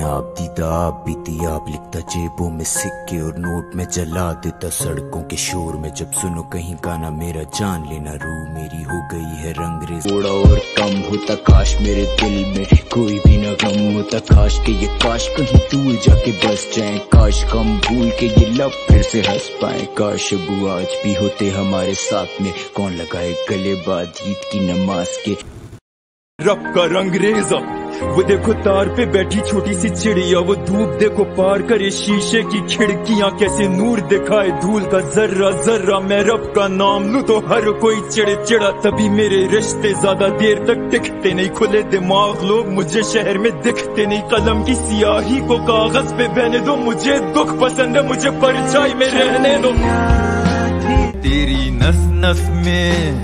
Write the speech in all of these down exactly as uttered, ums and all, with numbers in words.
आप दीदा आप बीती आप लिखता जेबों में सिक्के और नोट में जला देता सड़कों के शोर में। जब सुनो कहीं गाना मेरा जान लेना, रूह मेरी हो गई है रंगरेज। थोड़ा और कम होता काश मेरे दिल में कोई भी ना गम होता, काश के ये काश कहीं दूर जाके बस जाए, काश गम भूल के ये लब फिर से हंस पाए, काश अबू आज भी होते हमारे साथ में, कौन लगाए गले बाद ईद की नमाज के। रब का रंगरेजा वो देखो तार पे बैठी छोटी सी चिड़िया, वो धूप देखो पार करे शीशे की खिड़कियां, कैसे नूर दिखाए धूल का जर्रा जर्रा। मैं रब का नाम लूं तो हर कोई चिड़े चिड़ा, तभी मेरे रिश्ते ज्यादा देर तक टिकते नहीं। खुले दिमाग लोग मुझे शहर में दिखते नहीं, कलम की सियाही को कागज पे बहने दो, मुझे दुख पसंद है मुझे परछाई में रहने दो। तेरी नस नस में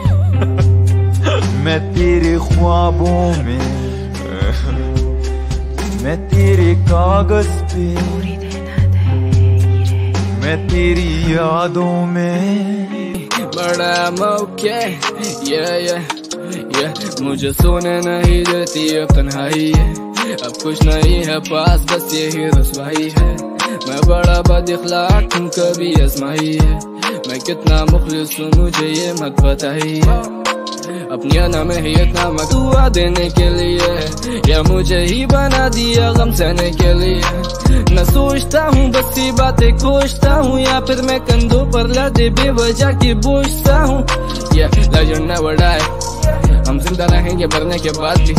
मैं तेरे ख्वाबों में, मैं तेरे कागज पे, मैं तेरी यादों में। बड़ा मौके ये ये ये मुझे सोने नहीं देती अब तन्हाई है, अब कुछ नहीं है पास बस यही रसवाई है। मैं बड़ा बदअखलाक हूँ कभी आजमाई है, मैं कितना मुखलिस हूँ मुझे ये मत बताइए। अपनी अना में ही इतना मदुआ देने के लिए, या मुझे ही बना दिया गम सहने के लिए। न सोचता हूँ बस ये बातें कोसता हूँ, या फिर मैं कंधों पर लादे बेवजह के बोझता हूँ। ये लेजेंड नेवर डाई, हम जिंदा रहेंगे मरने के बाद भी।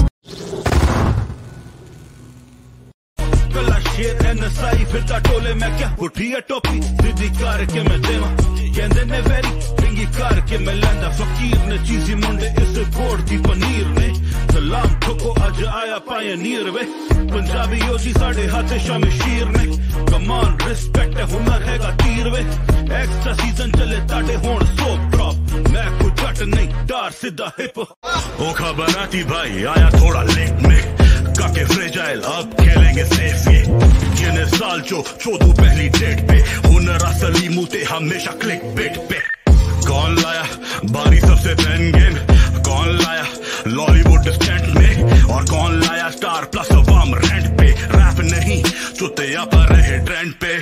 शेर है नसाई फिरता टोले में क्या उठी है टोपी सीधी करके मैं देवा, कहंदे ने वेरी पिंगी करके मैं लैंदा। फकीर ने चीजी मुंडे इस गोड़ दी पनीर ने, सलाम ठोको अज आया पायनीर वे, पंजाबी योजी साढ़े हाथे शमशीर ने। कमान रिस्पेक्ट है हुनर हैगा तीर वे, एक्स्ट्रा सीजन चले ताड़े होण सो प्रॉप, मैं कुछ जट नहीं डार सीधा हिप। ओखा बनाती भाई आया थोड़ा लेट में, काके फ्रेजाइल अब खेलेंगे सेफ ये, गिने साल जो चौदह पहली डेट पे, हुनर असली मुते हमेशा क्लिक बेट पे। कौन लाया बारी सबसे पेन गेम, कौन लाया लॉलीवुड स्टैंड में, और कौन लाया स्टार प्लस अवाम रेंट पे। रैप नहीं चुते या पर रहे ट्रेंड पे।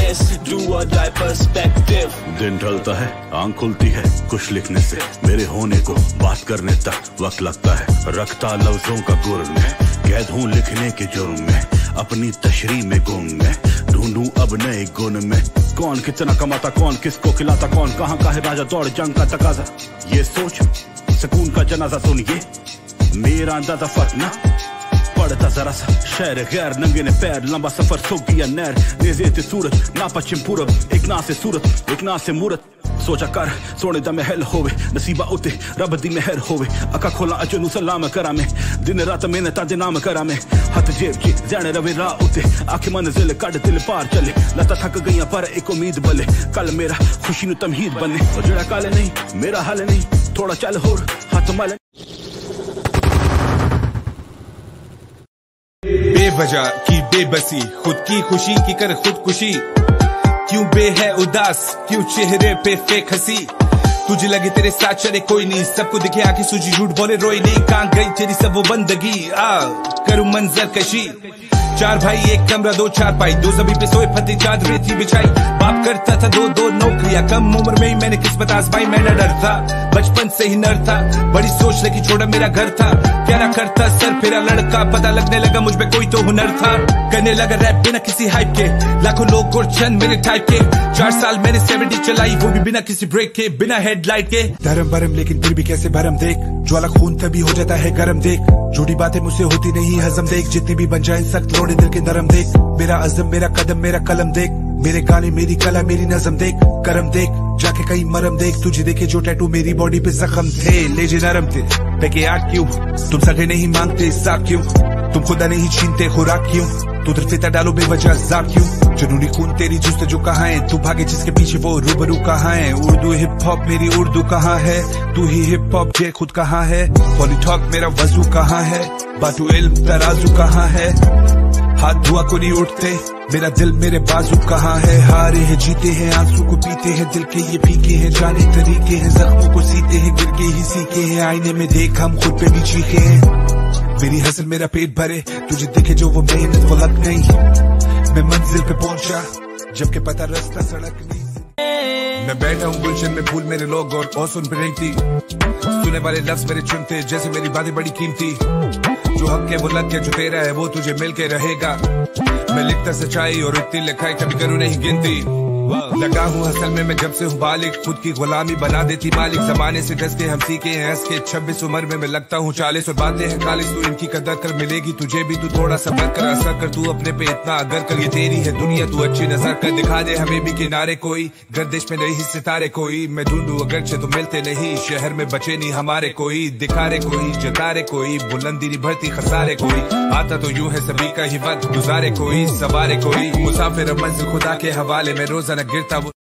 दिन ढलता है आंख खुलती है कुछ लिखने से, मेरे होने को बात करने तक वक्त लगता है, रखता लफ्जों का गुर में, कैद हूँ लिखने के जुर्म में, अपनी तशरीह में गुम में, ढूंढूं अब नए गुण में। कौन कितना कमाता कौन किसको खिलाता, कौन कहाँ का है राजा दौड़ जंग का तकाजा, ये सोच सुकून का जनाजा सुनिए मेरा अंदाजा फर्क ना पड़ता जरा सा। शहर गैर नंगे ने पैर लंबा सफर सूख गया नैर, नेज़े सूरज ना पश्चिम पूरब, एक ना से सूरत एक ना से मूरत। सोचा कर सोने दा महल होवे, नसीबा उते रब दी मेहर होवे, अखा खोला अजनू सलाम करा मैं, दिन रात मैंने ताजे नाम करा मैं, हाथ जेब च जाने रवे राह उते, आंखें मंजिल कट दिल पार चले, लता थक गई पर एक उम्मीद बले, कल मेरा खुशी नु तमहीद बने, और जड़ा काले नहीं मेरा हाल नहीं, थोड़ा चल होर हाथ माले। बेवजह की बेबसी, खुद की खुशी की कर खुदकुशी, क्यों बे है उदास, क्यों चेहरे पे फेक हंसी, तुझे लगे तेरे साथ चले कोई नहीं, सबको दिखे आंखें सूजी झूठ बोले रोई नहीं, कहां गई तेरी सब वो बंदगी, आ करूं मंजर कशी। चार भाई एक कमरा दो चार पाई, दो जमी पे सोए फते चादर थी बिछाई, बाप करता था दो दो नौकरियां, कम उम्र में ही मैंने किस्मत आजमाई, मैं न डरता बचपन से ही नर था, बड़ी सोच लेके छोड़ा मेरा घर था, क्या ना करता सर फिरा लड़का, पता लगने लगा मुझ में कोई तो हुनर था, करने लगा रैप बिना किसी हाइप के, लाखों लोग और चंद मेरे टाइप के, चार साल मैंने सेवेंटी चलाई वो भी बिना किसी ब्रेक के, बिना हेडलाइट के। धर्म भरम लेकिन फिर भी कैसे भरम देख, ज्वाला खून तभी हो जाता है गरम देख, झूठी बातें मुझसे होती नहीं हजम देख, जितनी भी बन जाए सख्त लोड़े दिल के नरम देख, मेरा अज़म मेरा कदम मेरा कलम देख, मेरे गाने मेरी कला मेरी नज़म देख, करम देख जाके कहीं मरम देख, तुझे देखे जो टैटू मेरी बॉडी पे जख्म थे, लेजे नरम थे पैके आठ क्यों, तुम सगे नहीं मांगते साथ क्यों, तुम खुदा नहीं छीनते खुराक क्यों, तू फिता डालो बेवजह जा क्यों, जुनूनी खून तेरी जुस्त जो कहाँ है, तू भागे जिसके पीछे वो रूबरू कहाँ है, उर्दू हिप हॉप मेरी उर्दू कहाँ है, तू ही हिप हॉप जे खुद कहाँ है, पॉलीटॉक मेरा वजू कहाँ है, बातू इल्म तराजू कहाँ है, हाथ धुआ को नहीं उठते मेरा दिल मेरे बाजू कहाँ है, हारे हैं जीते हैं आंसू को पीते हैं, दिल के ये फीके हैं जाने तरीके हैं, जख्मों को सीते हैं गिर के ही सीखे हैं, आईने में देख हम खुद पे भी चीखे हैं, मेरी हसल मेरा पेट भरे, तुझे दिखे जो वो मेहनत वो लग गई। मैं मंजिल पे पहुंचा जबकि पता रास्ता सड़क नहीं। मैं बैठा हूँ गुलशन में, फूल मेरे लोग और, और सुन पे रहती सुने वाले लफ्ज मेरे चुनते, जैसे मेरी बातें बड़ी कीमती। जो हक है वो लग गया, जो तेरा है वो तुझे मिल के रहेगा। मैं लिखता सच्चाई और इतनी लिखाई कभी करूँ नहीं गिनती। लगा हूँ असल में मैं जब से हूँ बालिक, खुद की गुलामी बना देती मालिक। जमाने से डस के हम सीखे हैं हंस के, छब्बीस उम्र में मैं लगता हूँ चालीस। और बातें हैं खालिस, तू इनकी कदर कर, मिलेगी तुझे भी, तू थोड़ा सबर कर। असर कर तू अपने पे इतना अगर कर, ये तेरी है दुनिया तू अच्छी नजर कर। दिखा दे हमें भी किनारे कोई, गर्दिश में नहीं सितारे कोई। मैं ढूंढूं अगरचे तो मिलते नहीं, शहर में बचे नहीं हमारे कोई। दिखा रे कोई जता रे कोई, बुलंदी नहीं भरती खसारे कोई। आता तो यूं है सभी का ही वक्त गुजारे कोई, सवारे कोई। मुसाफिर मंजिल खुदा के हवाले में रोजाना गिरता वो।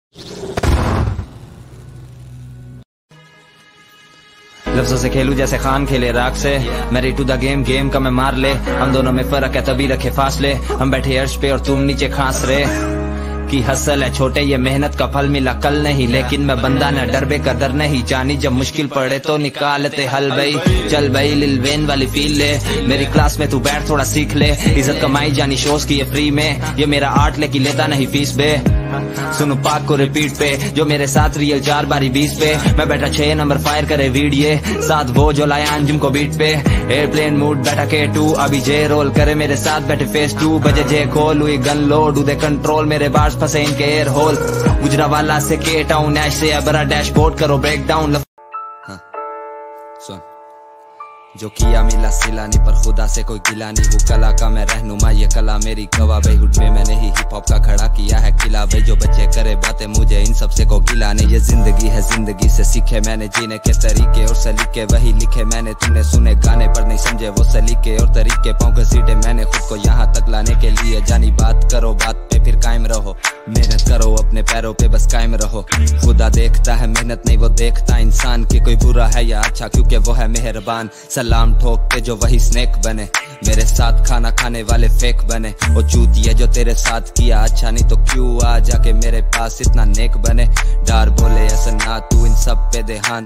लफ्जों से खेलूं जैसे खान खेले राग से, मेरी टू द गेम गेम का मैं मार ले। हम दोनों में फर्क है तभी रखे फासले, हम बैठे अर्श पे और तुम नीचे खांस रहे। की हसल है छोटे ये मेहनत का फल मिला कल नहीं, लेकिन मैं बंदा न डर बे कदर नहीं। जानी जब मुश्किल पड़े तो निकालते हल भाई, चल भाई लिल वेन वाली फील ले। मेरी क्लास में तू बैठ थोड़ा सीख ले, इज्जत कमाई जानी शोज की ये फ्री में। ये मेरा आर्ट लेके लेता नहीं फीस बे, सुनो पाक को रिपीट पे। जो मेरे साथ रियल चार बारी बीस पे, मैं बैठा छह नंबर फायर करे वीडियो साथ वो जो लाया अंजुम को बीट पे। एयरप्लेन मूड बैठा के टू, अभी जे रोल करे मेरे साथ बैठे फेस टू। बजे जे खोल हुई गन लोड, उदे कंट्रोल मेरे बार्स फंसे इनके एयर होल। गुजरा वाला से के टाउन ऐश से बड़ा डैशबोर्ड करो ब्रेक डाउन। हाँ, सुन जो किया मिला सिला नहीं, पर खुदा से कोई गिला नहीं। हूँ कला का मैं रहनुमा, ये कला मेरी गवा भाई। हुड में मैंने ही हिप हॉप का खड़ा किया है किला भाई। जो बच्चे करे बातें मुझे इन सबसे को गिला नहीं। ये जिंदगी है जिंदगी से सीखे मैंने जीने के तरीके और सलीके, वही लिखे मैंने। तुमने सुने गाने पर नहीं समझे वो सलीके और तरीके। पाँव के सीटे मैंने खुद को यहाँ तक लाने के लिए जानी। बात करो बात पे फिर कायम रहो, मेहनत करो अपने पैरों पे बस कायम रहो। खुदा देखता है मेहनत नहीं वो देखता इंसान की, कोई बुरा है या अच्छा क्योंकि वो है मेहरबान। सलाम ठोक के जो वही स्नेक बने, मेरे साथ खाना खाने वाले फेक बने। वो चूतिया जो तेरे साथ किया अच्छा नहीं, तो क्यों आ जाके मेरे पास इतना नेक बने। डार बोले ऐसा ना तू इन सब पे ध्यान।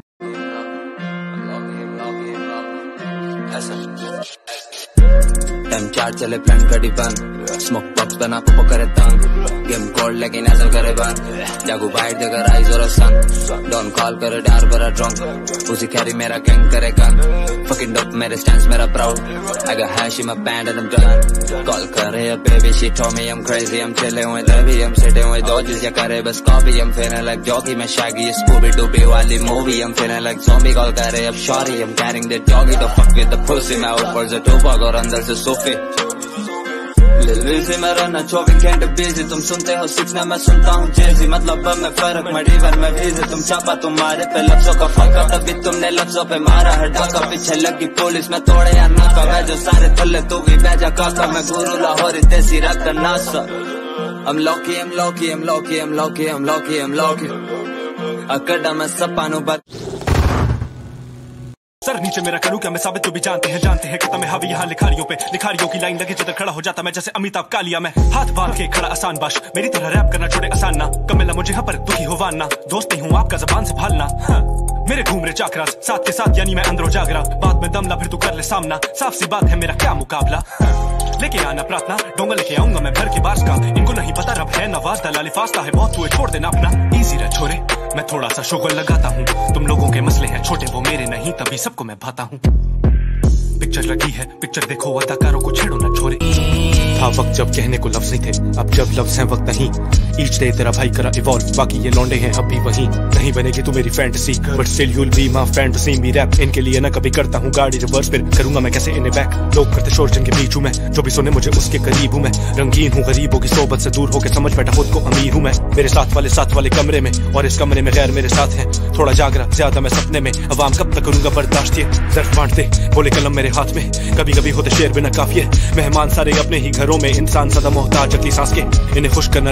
टाइम चार चले प्लान कड़ी बंद, स्मोक बॉक्स बना पपो करे तंग। गेम कोल्ड लेकिन नजर करे बंद, जागू बाइट देकर आइज और सन। डॉन कॉल करे डार बरा ड्रंक, उसी कैरी मेरा गैंग करे गन। फकिंग डॉप मेरे स्टैंड्स मेरा proud, I got hash in my band and I'm done. Call करे a baby, she told me I'm crazy. I'm chilling with Debbie, I'm sitting with dodges. या करे बस copy, I'm feeling like jockey. मैं shaggy, Scooby Dooby वाली movie. I'm feeling like zombie. Call करे अब shorty, I'm carrying the doggy. The fuck with the pussy, मैं ऊपर से टूपाक और अंदर से सूफी। लिलविज़ी मैं रहना चौबीस घंटे बिजी। तुम सुनते हो सिक्स ना मैं सुनता हूँ जेजी। मतलब अब मैं फर्क मैं रिवर में बिजी। तुम छापा तुम्हारे पे लफ्जों का फंका, तभी तुमने लफ्जों पे मारा है डाका। पीछे लगी पुलिस में तोड़े या नाका, मैं जो सारे तुल्ले तू भी बेजा काका। मैं गुरु लाहौरी देसी रख नासा। I'm lucky, I'm lucky, I'm lucky, I'm lucky, I'm lucky, I'm lucky. अकड़ा मैं सपानू बच सर नीचे मेरा करूँ क्या मैं साबित, जो भी जानते हैं जानते हैं कि मैं हावी यहाँ लिखारियों पे। लिखारियों की लाइन लगे जिधर खड़ा हो जाता मैं जैसे अमिताभ कालिया। मैं हाथ बांध के खड़ा आसान बाश, मेरी तरह रैप करना छोड़े आसान ना। कमेला मुझे यहाँ पर दुखी हो वाना, दोस्त नहीं हूँ आपका जबान से भालना। हाँ। मेरे घूम रहे चाकराज साथ के साथ यानी मैं अंदरो जागरा। बात में दमला फिर तू कर ले सामना, साफ सी बात है मेरा क्या मुकाबला। हाँ। लेके आना प्रार्थना डोंगा लेके आऊंगा मैं भर के बास का। इनको नहीं पता रब है नवाज दलाली फास्ता है बहुत, तू छोड़ देना अपना। इजी रह छोरे मैं थोड़ा सा शुगर लगाता हूँ, तुम लोगों के मसले हैं छोटे वो मेरे नहीं, तभी सबको मैं भाता हूँ। पिक्चर लगी है पिक्चर देखो, अदाकारों को छेड़ो ना छोरे। था वक्त जब कहने को लफ्ज नहीं थे, अब जब लफ्ज हैं वक्त नहीं। ईच डे तेरा भाई करा इवॉल्व, बाकी ये लौंडे हैं अब भी वही। नहीं बनेगी तू मेरी fantasy but still you'll be my fantasy. मी रैप इनके लिए ना कभी करता हूँ गाड़ी रिवर्स, फिर करूंगा मैं कैसे इन्हें बैक। लोग करते शोर जिनके बीच हूँ मैं, जो भी सुने मुझे उसके करीब हूँ मैं। रंगीन हूँ गरीबों की सोबत से दूर होकर समझ बैठा खुद को अमीर हूँ मैं। मेरे साथ वाले साथ वाले कमरे में और इस कमरे में गैर मेरे साथ है। थोड़ा जागरा ज्यादा मैं सपने में, अवाम कब तक करूंगा बर्दाश्त। ये दर्द बांटते बोले कलम मेरे हाथ में, कभी कभी होते शेर बिना काफिए। मेहमान सारे अपने ही घरों में, इंसान सदा मोहताज अगली सांस के। इन्हें खुश करना लगे महज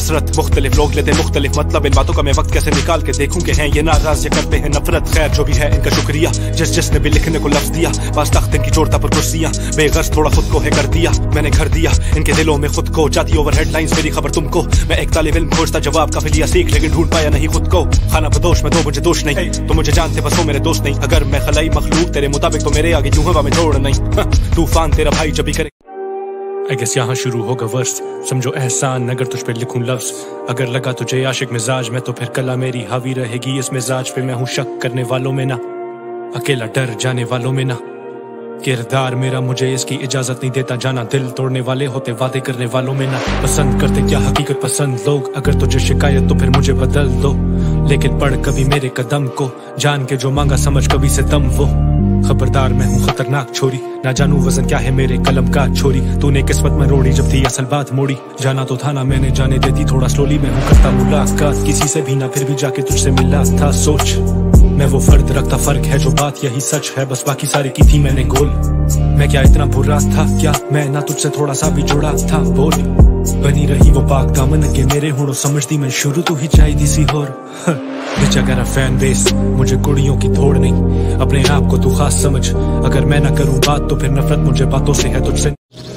हसरत, मुख्तलिफ लोग लेते मुख्तलिफ मतलब, इन बातों का मैं वक्त कैसे निकाल के देखूं कि हैं ये नाराज, ये करते हैं नफरत। खैर जो भी है इनका शुक्रिया, जिस जिसने भी लिखने को लफ्ज दिया, पास तख्त इनकी जोड़ता पर कुर्सियां, बेगर्ज थोड़ा खुद को है कर दिया, मैंने घर दिया इनके दिलों में खुद को, जाती ओवर हेडलाइंस मेरी खबर तुमको, मैं एक तालिब इल्म खोजता जवाब का फिलिया सीख, लेकिन ढूंढ पाया नहीं खुद को, खाना बदोश मैं दो मुझे दोष नहीं, तो मुझे जानते बस हो मेरे दोस्त नहीं, अगर मैं खलाई मखलूक तेरे मुताबिक तो मेरे आगे यूं हवा में जोड़ नहीं, तूफान तेरा भाई जब भी करे। I guess यहाँ शुरू होगा वर्स, समझो एहसान अगर तुझ पे लिखूं लफ्ज, अगर लगा तुझे आशिक मिजाज में तो फिर कला मेरी हावी रहेगी इस मिजाज पे, मैं हूँ शक करने वालों में ना, अकेला डर जाने वालों में ना, किरदार मेरा मुझे इसकी इजाजत नहीं देता जाना, दिल तोड़ने वाले होते वादे करने वालों में ना, पसंद करते क्या हकीकत पसंद लोग, अगर तुझे शिकायत तो फिर मुझे बदल दो, लेकिन पढ़ कभी मेरे कदम को, जान के जो मांगा समझ कभी से दम वो, खबरदार मैं हूँ खतरनाक छोरी, ना जानू वजन क्या है मेरे कलम का छोरी, तूने किस्मत में रोड़ी जब थी असल बात मोड़ी, जाना तो था ना मैंने जाने देती थोड़ा स्लोली, मैं हूँ करता मुलाकात किसी से भी ना फिर भी जाके तुझसे मिला था, सोच मैं वो फर्द रखता, फर्क है जो बात यही सच है, बस बाकी सारी की थी मैंने गोल, मैं क्या इतना बुरा था क्या, मैं ना तुझसे थोड़ा सा भी जुड़ा था, बोल बनी रही वो पाक दामन के मेरे होड़ो, समझती मैं शुरू तो ही चाहिए सी होर, बिच अगर फैन बेस मुझे कुड़ियों की थोड़ नहीं, अपने आप को तू खास समझ, अगर मैं ना करूं बात तो फिर नफरत मुझे बातों से है तुझसे।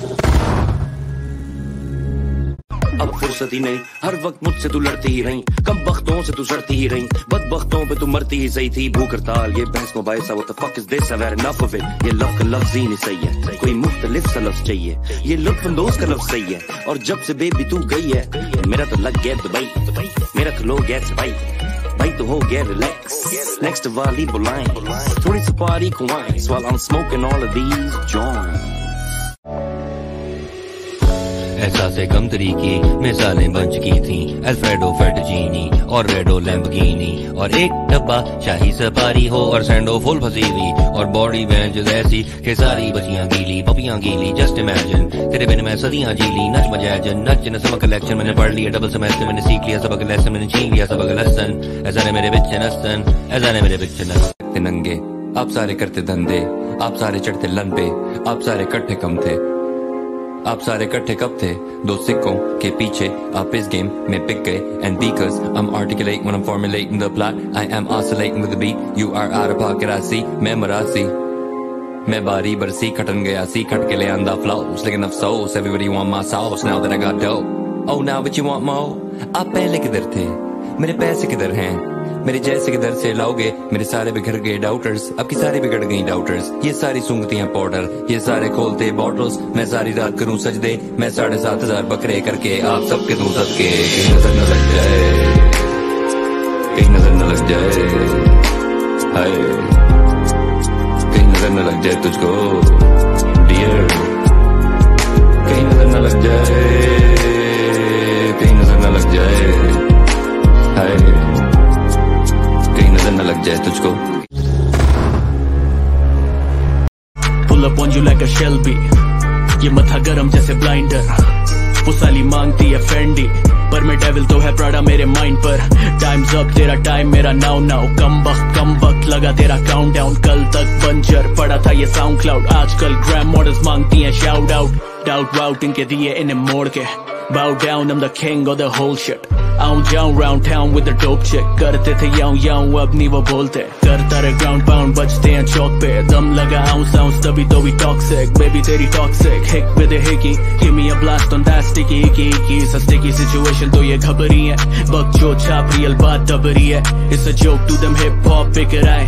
अब फुर्सत ही नहीं, हर वक्त मुझसे तू लड़ती ही रही, कम वक्तों से तू सड़ती ही रही, बदबख्तों पे तू मरती ही सही थी, भूख हड़ताल ये बहस मुबाहिसा, what the fuck is this, I've had enough of it, ये लव का लफ्ज ही नहीं सही है, कोई मुख्तलिफ सा लफ्ज चाहिए, ये लुत्फ अंदोज का लफ्ज सही है, और जब से बेबी तू गई है मेरा तो लग गया दुबई, मेरा खलो गया दुबई, भाई तो हो गया रिलैक्स, नेक्स्ट वाली बुलाएं थोड़ी सी पारी खुआएं, while I'm smoking all of these joints, एहसासे कम तरीकी मिसालें बन चुकी थी, अल्फ्रेडो फेटजीनी और रेडो लैम्बोर्गिनी, और एक डब्बा शाही सफारी हो और सैंडो फुल फंसी हुई, और बॉडी बेंच ऐसी कि सारी बचियां गीली पपियां गीली, जस्ट इमेजिन तेरे बिन मैं सदियां जीली, नच मजैजन नच न सबक कलेक्शन, मैंने पढ़ लिया डबल सेमेस्टर, मैंने सीख लिया सबक लेसन, मैंने छीन लिया सबक लेसन, ऐसा ने मेरे बिच नस्तन, ऐसा ने मेरे बिच नस्तन, नंगे आप सारे करते धंधे, आप सारे चढ़ते लन पे, आप सारे इकट्ठे कम थे, आप सारे इकट्ठे कब थे, दो सिक्कों के पीछे आप इस गेम में पिक गए, and because I'm articulating when I'm formulating the plot, I am oscillating with the beat, you are out of pocket I see, मैं मरासी मैं बारी बरसी खटन गया सी, खट के ले आंदा flows, लेकिन अफसोस everybody want my sauce now that I got dope, oh now but you want more, आप पहले किधर थे, मेरे पैसे किधर हैं, मेरे जैसे किधर से लाओगे, मेरे सारे बिखर गए डाउटर्स, अब की सारी बिगड़ गई डाउटर्स, ये सारी सूंघती हैं पाउडर, ये सारे खोलते बॉटल्स, मैं सारी रात करूं सजदे, मैं साढ़े सात हजार बकरे करके आप सबके दूं सबके, कहीं नजर न लग जाए, कहीं नजर न लग जाए, हाय कहीं नजर न लग जाए तुझको डियर, कहीं नजर न लग जाए, कहीं नजर न लग जाए, हाय न लग जाए तुझको। Pull up on you like a Shelby, ये मथा गरम जैसे ब्लाइंडर, पुसाली मांगती है फेंडी, पर मैं डेविल तो है प्राडा मेरे माइंड पर, टाइम्स अप तेरा टाइम मेरा नाउ नाउ, कम वक्त कम वक्त लगा तेरा काउंटडाउन, कल तक बंजर पड़ा था ये साउंड क्लाउड, आजकल ग्रैम मॉडल्स मांगती हैं शाउट आउट, डाउट वाउट इनके दिए इन्हें मोड़ के, bow down I'm the king of the whole shit, आऊं जाऊं round town with the dope chick, करते थे याऊं याऊं अब नहीं वो बोलते, करता रहे ground pound बजते हैं चौक पे, दम लगा ounce ounce तभी तो भी toxic, baby तेरी toxic, hick with a hickey, give me a blast on that sticky icky icky, it's a sticky situation तो ये घबरी है, बक जो छाप रियल बात दबरी है, it's a joke to them hip hop बिकर आए,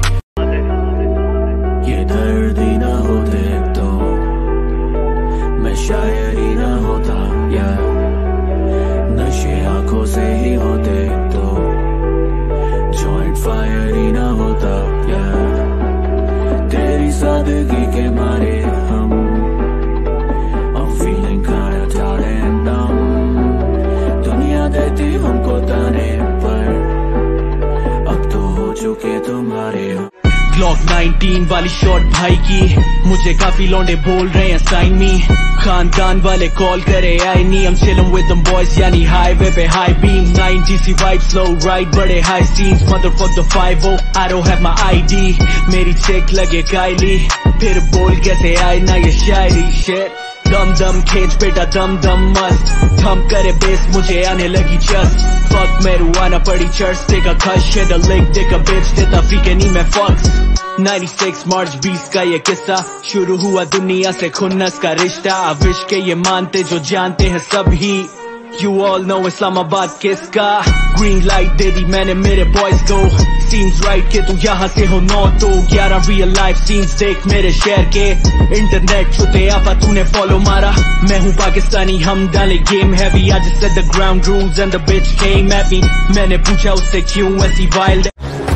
ये दर्द ही ना होते तो मैं शायर ही ना होता यार, नशे आंखों से ही होते तो जॉइंट फायर ही ना होता यार, तेरी सादगी के मारे हम I'm feeling kinda tired and numb, दुनिया देती हमको ताने पर अब तो हो चुके तुम्हारे हो, ग्लॉक नाइनटीन वाली शॉट भाई की, मुझे काफी लौंडे बोल रहे हैं साइन मी, खानदान वाले कॉल करे आई नी, I'm chillin' with them boys यानी हाईवे पे high beam, nineties vibe slow ride बड़े high scenes, motherfuck the five oh I don't have my I D, मेरी चेक लगे काइली, फिर बोल कैसे आए ना ये शायरी, shit दम दम खेच बेटा दम दम मस्त थम करे बेस मुझे आने लगी चस्ट फक मेरुआना पड़ी चर्च टेक अ कश shade a leak take a बिच देता फीके नहीं मैं फक्स छियानवे मार्च बीस का ये किस्सा शुरू हुआ दुनिया से खुन्नस का रिश्ता अविश के ये मानते जो जानते हैं सब ही You all know इस्लामाबाद किसका ग्रीन लाइट दे दी मैंने मेरे बॉयज को सीन्स राइट के तू यहाँ से हो नौ तो ग्यारह रियल लाइफ सीन्स देख मेरे शहर के इंटरनेट छुते आपा तूने फॉलो मारा मैं हूँ पाकिस्तानी हम डाले गेम हैवी आज set the ground rules and the bitch came at me मैंने पूछा उससे क्यों ऐसी वाइल्ड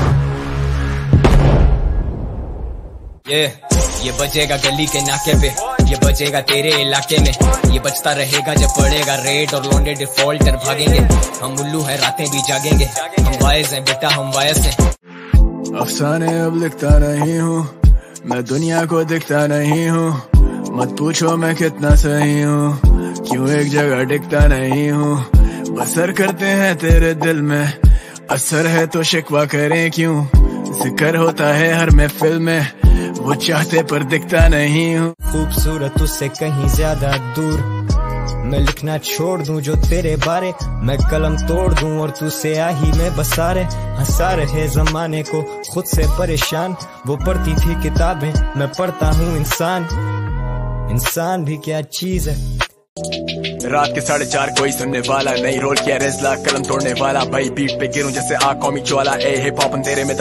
ये ये बजेगा गली के नाके पे ये बजेगा तेरे इलाके में ये बचता रहेगा जब पड़ेगा रेड और लौंडे डिफॉल्टर भागेंगे हम उल्लू है रातें भी जागेंगे हम वायस हैं बेटा हम वायस हैं अफसाने अब लिखता नहीं हूँ मैं दुनिया को दिखता नहीं हूँ मत पूछो मैं कितना सही हूँ क्यों एक जगह टिकता नहीं हूँ बसर करते हैं तेरे दिल में असर है तो शिकवा करें क्यों जिक्र होता है हर महफिल में वो चाहते पर दिखता नहीं हूँ खूबसूरत उससे कहीं ज्यादा दूर मैं लिखना छोड़ दूं जो तेरे बारे मैं कलम तोड़ दूं और तू स्याही में बसा रहे हंसा रहे जमाने को खुद से परेशान वो पढ़ती थी किताबें मैं पढ़ता हूँ इंसान इंसान भी क्या चीज है रात के साढ़े चार कोई सुनने वाला नहीं रोल किया रेजला कलम तोड़ने वाला भाई बीट पे गिरूं जैसे आ कॉमिक ज्वाला ए हिप हॉप तेरे में